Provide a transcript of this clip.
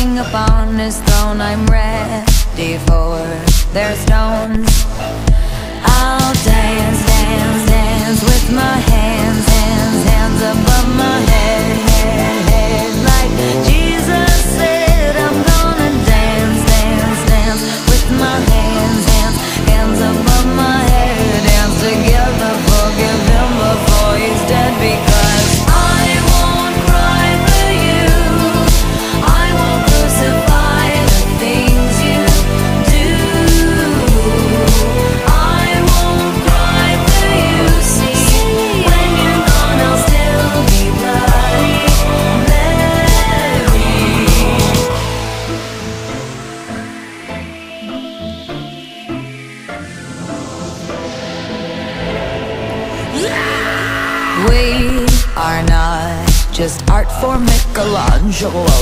King upon his throne, I'm ready for their stones. I'll dance, dance, dance with my hands, hands, hands above my head, head, head. Like Jesus said, I'm gonna dance, dance, dance with my hands, hands, hands above my head. Dance together, forgive him before he's dead, because I won't cry for you, I won't crucify the things you do. I won't cry for you, see, when you're gone I'll still be Bloody Mary. We are not just art for Michelangelo.